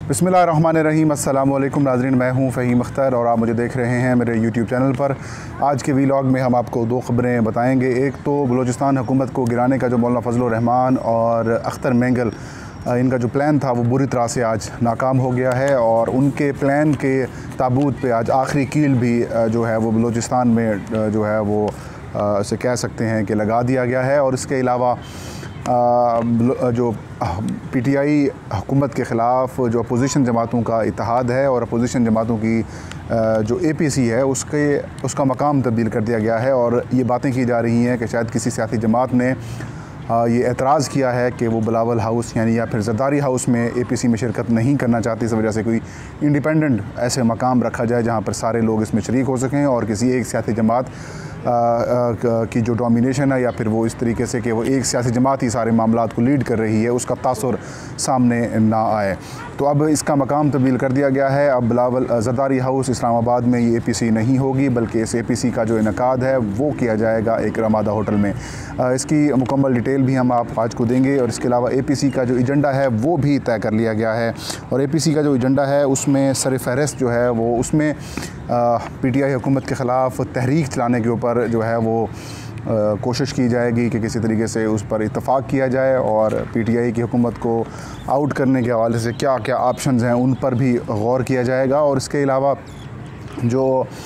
बिस्मिल्लाहिर्रहमानिर्रहीम। अस्सलाम वालेकुम नाज़रीन, मैं हूं फ़हीम अख्तर और आप मुझे देख रहे हैं मेरे यूट्यूब चैनल पर। आज के वीलॉग में हम आपको दो ख़बरें बताएंगे। एक तो बलूचिस्तान हुकूमत को गिराने का जो मौलाना फ़ज़ल उर रहमान और अख्तर मेंगल इनका जो प्लान था वो बुरी तरह से आज नाकाम हो गया है और उनके प्लान के ताबूत पे आज आखिरी कील भी जो है वो बलूचिस्तान में जो है वो से कह सकते हैं कि लगा दिया गया है। और इसके अलावा जो पीटीआई हुकूमत के ख़िलाफ़ जो अपोजिशन जमातों का इत्तेहाद है और अपोजिशन जमातों की जो APC है उसका मकाम तब्दील कर दिया गया है। और ये बातें की जा रही हैं कि शायद किसी सियासी जमात ने ये एतराज़ किया है कि वो बिलावल हाउस यानी या फिर ज़रदारी हाउस में APC में शिरकत नहीं करना चाहती। इस वजह से कोई इंडिपेंडेंट ऐसे मकाम रखा जाए जहाँ पर सारे लोग इसमें शरीक हो सकें और किसी एक सियासी जमात की जो डोमिनेशन है या फिर वो इस तरीके से कि वो एक सियासी जमात ही सारे मामलात को लीड कर रही है उसका तासुर सामने ना आए। तो अब इसका मकाम तब्दील कर दिया गया है। अब बिलावल ज़रदारी हाउस इस्लामाबाद में ये APC नहीं होगी बल्कि इस APC का जो इनकाद है वो किया जाएगा एक रमादा होटल में। इसकी मुकम्मल डिटेल भी हम आप आज को देंगे। और इसके अलावा APC का जो एजेंडा है वो भी तय कर लिया गया है और APC का जो एजेंडा है उसमें सरफ़हरिस्त जो है वो उसमें PTI हुकूमत के ख़िलाफ़ तहरीक चलाने के ऊपर जो है वो कोशिश की जाएगी कि किसी तरीके से उस पर इत्तफ़ाक़ किया जाए और PTI की हुकूमत को आउट करने के हवाले से क्या क्या ऑप्शंस हैं उन पर भी गौर किया जाएगा। और इसके अलावा जो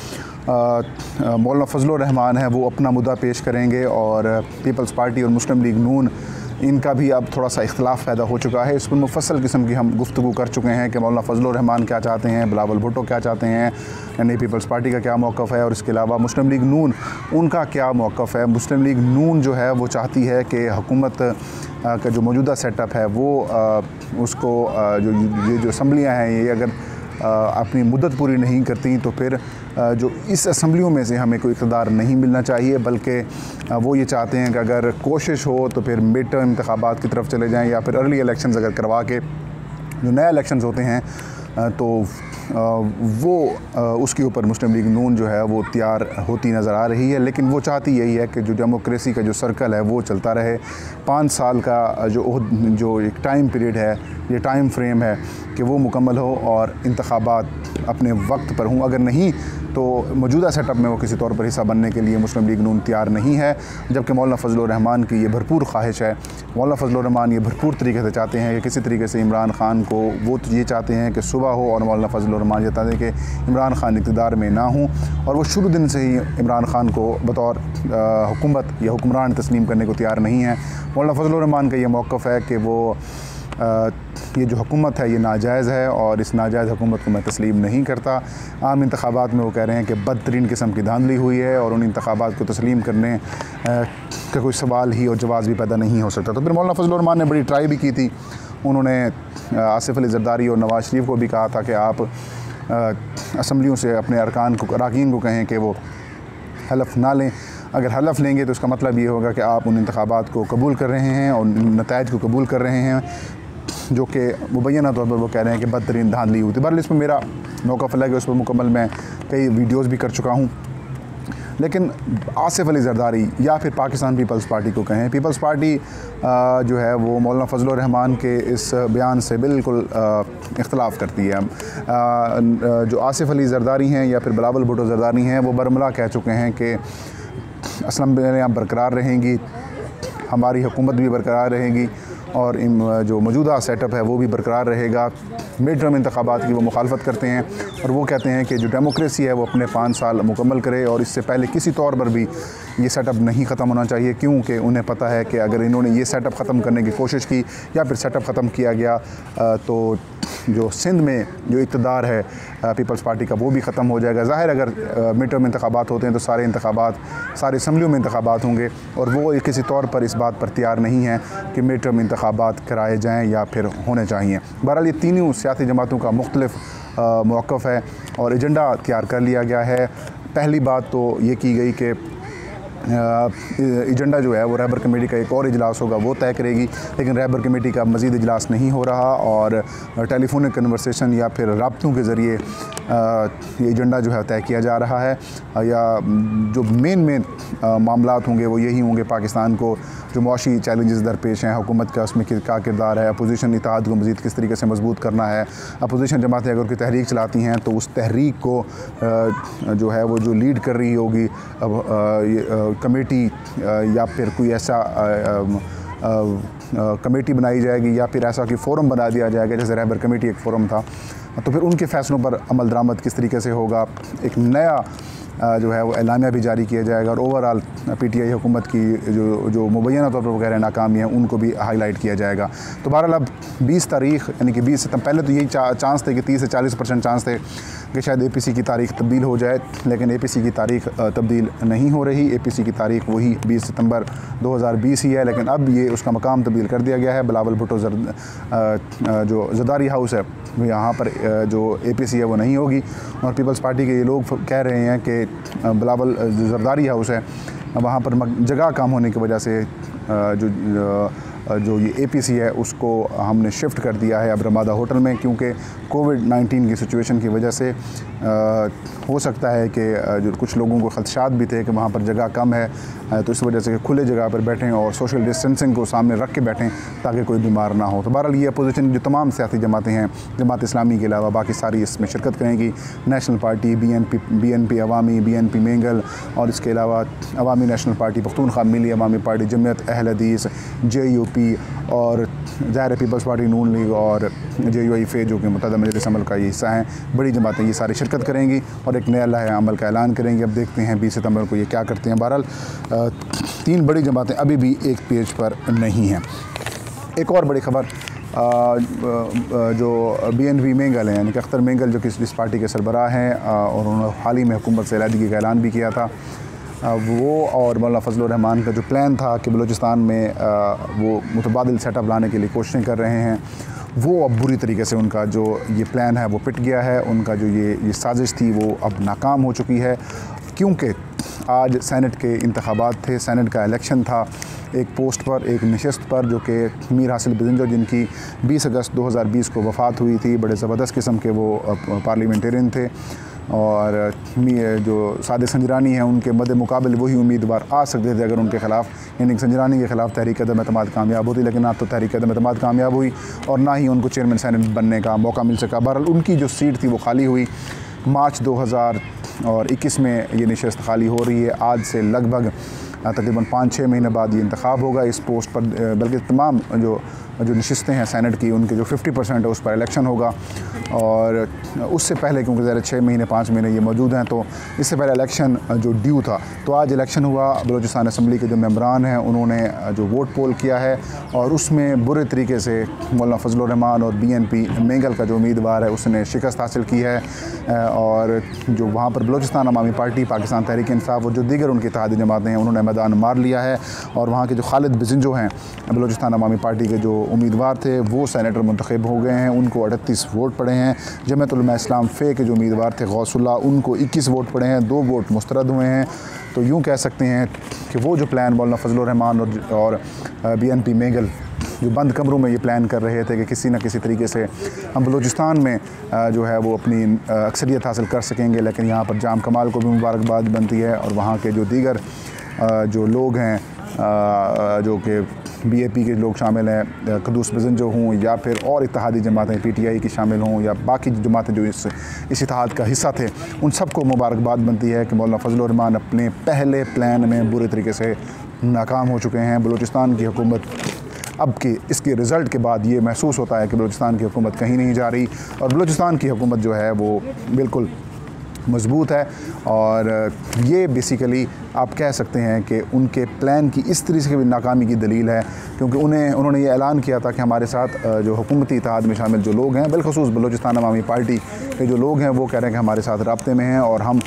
मौलाना फ़ज़ल उर रहमान है वो अपना मुद्दा पेश करेंगे और पीपल्स पार्टी और मुस्लिम लीग नून इनका भी अब थोड़ा सा इख्तिलाफ़ पैदा हो चुका है। इस पर मुफस्सल किस्म की हम गुफ्तगू कर चुके हैं कि मौलाना फ़ज़ल उर रहमान क्या चाहते हैं, बिलावल भुट्टो क्या चाहते हैं, यानी पीपल्स पार्टी का क्या मौक़िफ़ है और इसके अलावा मुस्लिम लीग नून उनका क्या मौक़िफ़ है। मुस्लिम लीग नून जो है वो चाहती है कि हुकूमत का जो मौजूदा सेटअप है वो उसको जो असम्बलियाँ हैं ये अगर अपनी मुद्दत पूरी नहीं करती तो फिर जो इस असम्बलियों में से हमें कोई इक़्तिदार नहीं मिलना चाहिए, बल्कि वो ये चाहते हैं कि अगर कोशिश हो तो फिर मिड टर्म इंतखाबात की तरफ चले जाएं या फिर अर्ली इलेक्शंस अगर करवा के जो नए इलेक्शंस होते हैं तो वो उसके ऊपर मुस्लिम लीग नून जो है वो तैयार होती नज़र आ रही है। लेकिन वो चाहती यही है कि जो डेमोक्रेसी का जो सर्कल है वो चलता रहे। 5 साल का जो एक टाइम पीरियड है, ये टाइम फ्रेम है कि वो मुकम्मल हो और इंतखाबात अपने वक्त पर हों। अगर नहीं तो मौजूदा सेटअप में वो किसी तौर पर हिस्सा बनने के लिए मुस्लिम लीग नून तैयार नहीं है। जबकि मौलाना फ़ज़ल उर रहमान की ये भरपूर ख्वाहिश है। मौलाना फ़ज़ल उर रहमान ये भरपूर तरीके से चाहते हैं कि किसी तरीके से इमरान ख़ान को वो ये चाहते हैं कि सुबह हो और मौलाना फ़ज़ल उर रहमान ये चाहते हैं कि इमरान ख़ान इक़्तिदार में ना हों और वो शुरू दिन से ही इमरान ख़ान को बतौर हुकूमत या हुक्मरान तस्लीम करने को तैयार नहीं है। मौलाना फ़ज़ल उर रहमान का ये मौक़िफ़ है कि वो ये जो हुकूमत है ये नाजायज़ है और इस नाजायज़ हुकूमत को मैं तस्लीम नहीं करता। आम इंतखाबात में वो कह रहे हैं कि बदतरीन किस्म की धांधली हुई है और उन इंतखाबात को तस्लीम करने का कोई सवाल ही और जवाब भी पैदा नहीं हो सकता। तो फिर मौलाना फ़ज़ल उर रहमान ने बड़ी ट्राई भी की थी। उन्होंने आसिफ अली ज़रदारी और नवाज़ शरीफ को भी कहा था कि आप असम्बलियों से अपने अरकान को कहें कि वो हलफ ना लें। अगर हलफ लेंगे तो उसका मतलब ये होगा कि आप उन इंतखाबात को कबूल कर रहे हैं और नताइज को कबूल कर रहे हैं जो कि मुबैना तौर पर वो कह रहे हैं कि बदतरीन धांधली हुई थी। बहरहाल इसमें मेरा मौक़िफ़ अलग है, उस पर मुकम्मल मैं कई वीडियोज़ भी कर चुका हूँ। लेकिन आसिफ अली ज़रदारी या फिर पाकिस्तान पीपल्स पार्टी को कहें, पीपल्स पार्टी जो है वो मौलाना फ़ज़ल उर रहमान के इस बयान से बिल्कुल इख्तलाफ करती है। जो आसिफ अली ज़रदारी हैं या फिर बिलावल भुट्टो ज़रदारी हैं वो बरमला कह चुके हैं कि असम्बलियाँ बरकरार रहेंगी, हमारी हुकूमत भी बरकरार रहेगी और जो मौजूदा सेटअप है वो भी बरकरार रहेगा। मिड टर्म इंतखाबात की वो मुखालफत करते हैं और वो कहते हैं कि जो डेमोक्रेसी है वो अपने 5 साल मुकम्मल करे और इससे पहले किसी तौर पर भी ये सेटअप नहीं ख़त्म होना चाहिए, क्योंकि उन्हें पता है कि अगर इन्होंने ये सेटअप ख़त्म करने की कोशिश की या फिर सेटअप ख़त्म किया गया तो जो सिंध में जो इक़्तिदार है पीपल्स पार्टी का वो भी ख़त्म हो जाएगा। ज़ाहिर अगर मिड टर्म इंतखाबात होते हैं तो सारे इंतखाबात सारी असम्बलियों में इंतखाबात होंगे और वो किसी तौर पर इस बात पर तैयार नहीं है कि मिड टर्म इंतखाबात कराए जाएँ या फिर होने चाहिए। बहरहाल ये तीनों सियासी जमातों का मुख्तलिफ मौक़िफ़ है और एजेंडा तैयार कर लिया गया है। पहली बात तो ये की गई कि एजेंडा जो है वो रहबर कमेटी का एक और इजलास होगा वो तय करेगी, लेकिन रहबर कमेटी का मज़ीद इजलास नहीं हो रहा और टेलीफोनिक कन्वर्सेशन या फिर राब्तों के ज़रिए ये एजेंडा जो है तय किया जा रहा है, या जो मेन मामलात होंगे वो यही होंगे, पाकिस्तान को जो मुआशी चैलेंजेस दरपेश हैं हुकूमत का, उसमें क्या किरदार है, अपोजिशन इत्तेहाद को मज़ीद किस तरीके से मजबूत करना है, अपोजिशन जमातें अगर कोई तहरीक चलाती हैं तो उस तहरीक को जो है वो जो लीड कर रही होगी कमेटी, या फिर कोई ऐसा कमेटी बनाई जाएगी, या फिर ऐसा कि फ़ोरम बना दिया जाएगा, जैसे रहबर कमेटी एक फ़ोरम था, तो फिर उनके फ़ैसलों पर अमल दरामद किस तरीके से होगा। एक नया जो है वो एलानिया भी जारी किया जाएगा, और ओवरऑल PTI हुकूमत की जो मुबैना तौर पर वगैरह नाकामी हैं उनको भी हाईलाइट किया जाएगा। तो बहरहाल अब 20 तारीख यानी कि 20 सितंबर, पहले तो यही चांस थे कि 30 से 40% चांस थे कि शायद APC की तारीख तब्दील हो जाए, लेकिन APC की तारीख तब्दील नहीं हो रही। APC की तारीख वही 20 सितंबर 2020 ही है, लेकिन अब ये उसका मकाम तब्दील कर दिया गया है। बिलावल भुट्टो जो ज़रदारी हाउस है यहाँ पर जो APC है वो नहीं होगी, और पीपल्स पार्टी के ये लोग कह रहे हैं कि बिलावल जो ज़रदारी हाउस है वहाँ पर जगह कम होने की वजह से जो ये APC है उसको हमने शिफ्ट कर दिया है अब रमादा होटल में, क्योंकि कोविड-19 की सिचुएशन की वजह से हो सकता है कि जो कुछ लोगों को खदशात भी थे कि वहाँ पर जगह कम है, तो इस वजह से खुले जगह पर बैठें और सोशल डिस्टेंसिंग को सामने रख के बैठें ताकि कोई बीमार ना हो। तो बहरहाल ये अपोजिशन जो तमाम सियासी जमातें हैं, जमात इस्लामी के अलावा बाकी सारी इसमें शिरकत करेंगी। National party, BNP Awami, BNP Mengal, और इसके अलावा Awami national party Pakhtunkhwa, Milli Awami party, Jamiat Ahl Hadith, JUP, और ज़ाहिर पीपल्स पार्टी, नून लीग और JUIF जो कि मुतहदा मजलिस अमल का ये हिस्सा हैं, बड़ी जमातें ये सारी शिरकत करेंगी और एक नया लाहे अमल का ऐलान करेंगे। अब देखते हैं 20 सितंबर को ये क्या करते हैं। बहरहाल 3 बड़ी जमातें अभी भी एक पेज पर नहीं हैं। एक और बड़ी खबर, जो BNP मेंगल हैं, यानी कि अख्तर मेंगल जो कि इस पार्टी के सरबराह हैं, और उन्होंने हाल ही में हुकूमत से अलहदगी का ऐलान भी किया था, वो और मौलाना फजल उर का जो प्लान था कि बलूचिस्तान में वो मुतबादिल सेटअप लाने के लिए कोशिशें कर रहे हैं, वो अब बुरी तरीके से उनका जो ये प्लान है वो पिट गया है। उनका जो ये साजिश थी वो अब नाकाम हो चुकी है, क्योंकि आज सेनेट के इंतखाबात थे, सेनेट का इलेक्शन था एक पोस्ट पर, एक नशस्त पर, जो कि मीर हासिल बिजंजो जिनकी 20 अगस्त 2020 को वफ़ात हुई थी, बड़े ज़बरदस्त किस्म के वो पार्लियामेंटेरियन थे, और जो सादिक संजरानी हैं उनके मद्दे मुकाबले वही उम्मीदवार आ सकते थे अगर उनके ख़िलाफ़, यानी संजरानी के ख़िलाफ़ तहरीक अदम एतमाद कामयाब होती, लेकिन ना तो तहरीक अदम एतमाद कामयाब हुई और ना ही उनको चेयरमैन सेनेट बनने का मौका मिल सका। बहरहाल उनकी जो सीट थी वो खाली हुई। मार्च 2021 में ये नशस्त खाली हो रही है। आज से लगभग तकरीबन 5-6 महीने बाद ये इंतखाब होगा इस पोस्ट पर, बल्कि तमाम जो नशिस्तें हैं सेनेट की उनके जो 50% है उस पर इलेक्शन होगा, और उससे पहले क्योंकि ज़रा 6 महीने 5 महीने ये मौजूद हैं, तो इससे पहले इलेक्शन जो ड्यू था, तो आज इलेक्शन हुआ। बलूचिस्तान असम्बली के जो मेंबरान हैं उन्होंने जो वोट पोल किया है, और उसमें बुरे तरीके से मौलाना फजल उर और BNP मेंगल का जो उम्मीदवार है उसने शिकस्त हासिल की है, और जो वहाँ पर बलूचिस्तान अवामी पार्टी, पाकिस्तान तहरीक इंसाफ और जो दीगर उनकी इत्तेहादी जमातें हैं उन्होंने मैदान मार लिया है, और वहाँ के जो खालिद बिजंजो हैं बलूचिस्तान अवामी पार्टी के जो उम्मीदवार थे वो सेनेटर मुंतखब हो गए हैं, उनको 38 वोट पड़े हैं। जमियत उलमा इस्लाम फ़े के जो उम्मीदवार थे गौसुल्लाह, उनको 21 वोट पड़े हैं, 2 वोट मुस्तरद हुए हैं। तो यूँ कह सकते हैं कि वो जो प्लान मौलाना फजल उर और BNP मेंगल जो बंद कमरों में ये प्लान कर रहे थे कि किसी न किसी तरीके से हम बलूचिस्तान में जो है वो अपनी अक्सरियत हासिल कर सकेंगे, लेकिन यहाँ पर जाम कमाल को भी मुबारकबाद बनती है, और वहाँ के जो दीगर जो लोग हैं जो कि BAP के लोग शामिल हैं, कदूस बिजंजो हों या फिर और इत्तेहादी जमातें PTI की शामिल हों या बाकी जमातें जो इस इत्तेहाद का हिस्सा थे, उन सबको मुबारकबाद बनती है कि मौलाना फजल उर अपने पहले प्लान में बुरे तरीके से नाकाम हो चुके हैं। बलूचिस्तान की हुकूमत अब के इसके रिज़ल्ट के बाद ये महसूस होता है कि बलूचिस्तान की हुकूमत कहीं नहीं जा रही, और बलूचिस्तान की हुकूमत जो है वो बिल्कुल मजबूत है, और ये बेसिकली आप कह सकते हैं कि उनके प्लान की इस तरीके से भी नाकामी की दलील है, क्योंकि उन्होंने ये ऐलान किया था कि हमारे साथ जो हुकूमती इत्तेहाद में शामिल जो लोग हैं, बिलखुसूस बलूचिस्तान अवामी पार्टी के जो लोग हैं, वो कह रहे हैं कि हमारे साथ राब्ते में हैं और हम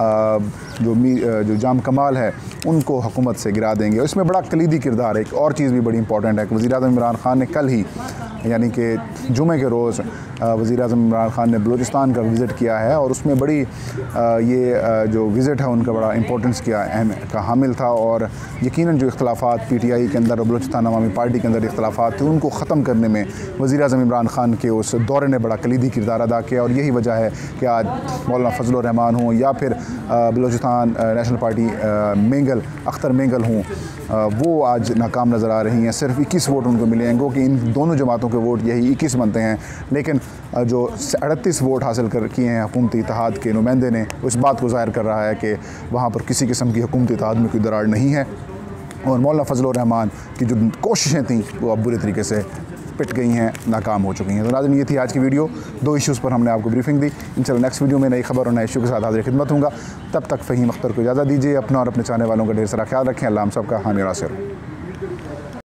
जो जाम कमाल है उनको हुकूमत से गिरा देंगे। और इसमें बड़ा कलीदी किरदार है। एक और चीज़ भी बड़ी इंपॉर्टेंट है कि वज़ीर-ए-आज़म इमरान खान ने कल ही यानी कि जुमे के रोज़ वज़ीर-ए-आज़म इमरान खान ने बलूचिस्तान का विज़िट किया है और उसमें बड़ी ये जो विज़िट है उनका बड़ा इंपॉर्टेंस का हामिल था। और यकीनन जो इख्तलाफात PTI के अंदर और बलूचिस्तान अवामी पार्टी के अंदर इख्तलाफात थे उनको ख़त्म करने में वज़ीर-ए-आज़म इमरान खान के उस दौरे ने बड़ा कलीदी किरदार अदा किया। और यही वजह है कि आज मौलाना फजल उर रहमान हों या फिर बलूचिस्तान नेशनल पार्टी अख्तर मेंगल हों, वो आज नाकाम नज़र आ रही हैं। सिर्फ 21 वोट उनको मिले हैं, कि इन दोनों जमातों के वोट यही 21 बनते हैं, लेकिन जो 38 वोट हासिल किए हैं हुकूमती इत्तेहाद के नुमाइंदे ने, उस बात को ज़ाहिर कर रहा है कि वहाँ पर किसी किस्म की हुकूमती इत्तेहाद में कोई दरार नहीं है। और मौलाना फजल उर रहमान की जो कोशिशें थीं वो अब बुरे तरीके से पिट गई हैं, नाकाम हो चुकी हैं। तो नाज़रीन, ये थी आज की वीडियो। 2 इश्यूज़ पर हमने आपको ब्रीफिंग दी। इंशाल्लाह नेक्स्ट वीडियो में नई खबर और नए इशू के साथ हाजिर खिदमत होऊंगा। तब तक फ़हीम अख्तर को इजाज़त दीजिए। अपना और अपने चाहने वालों का ढेर सारा ख्याल रखें। अल्लाह हम सब का हामी और नासिर।